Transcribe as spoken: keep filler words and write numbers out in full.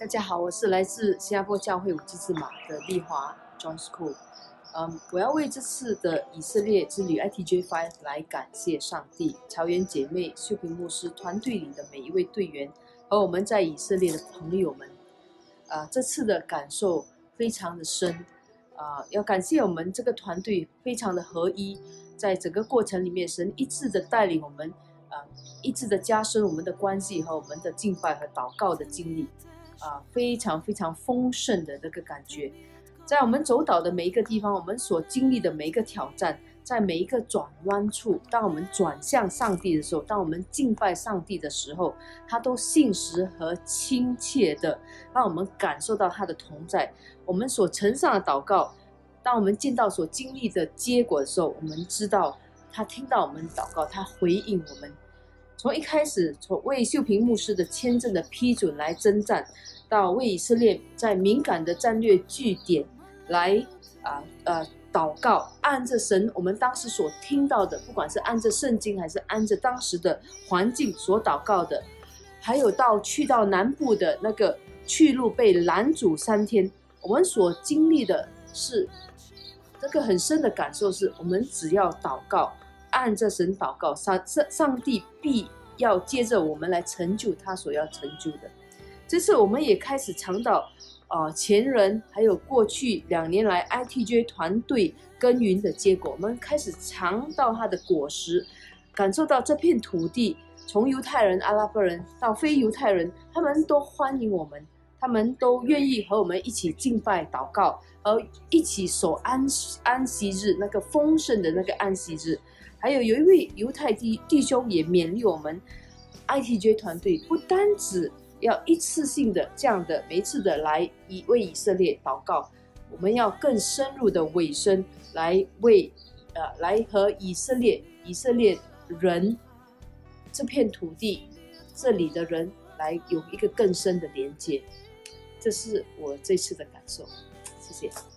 大家好，我是来自新加坡教会五基之马的丽华 John School。嗯，我要为这次的以色列之旅 I T J 五 来感谢上帝、潮源姐妹、秀平牧师团队里的每一位队员和我们在以色列的朋友们。啊，这次的感受非常的深，啊，要感谢我们这个团队非常的合一，在整个过程里面，神一致的带领我们，啊，一致的加深我们的关系和我们的敬拜和祷告的经历。啊，非常非常丰盛的那个感觉，在我们走岛的每一个地方，我们所经历的每一个挑战，在每一个转弯处，当我们转向上帝的时候，当我们敬拜上帝的时候，他都信实和亲切的让我们感受到他的同在。我们所呈上的祷告，当我们见到所经历的结果的时候，我们知道他听到我们祷告，他回应我们。从一开始，从为秀平牧师的签证的批准来征战，到为以色列在敏感的战略据点来啊呃祷告，按着神我们当时所听到的，不管是按着圣经还是按着当时的环境所祷告的，还有到去到南部的那个去路被拦阻三天，我们所经历的是这个很深的感受是，我们只要祷告。按着神祷告，上上帝必要接着我们来成就他所要成就的。这次我们也开始尝到，呃，前人还有过去两年来 I T J 团队耕耘的结果，我们开始尝到它的果实，感受到这片土地，从犹太人、阿拉伯人到非犹太人，他们都欢迎我们，他们都愿意和我们一起敬拜祷告，和一起守安安息日，那个丰盛的那个安息日。还有有一位犹太弟弟兄也勉励我们 I T J 团队，不单只要一次性的这样的每一次的来以为以色列祷告，我们要更深入的委身来为呃来和以色列以色列人这片土地这里的人来有一个更深的连接。这是我这次的感受，谢谢。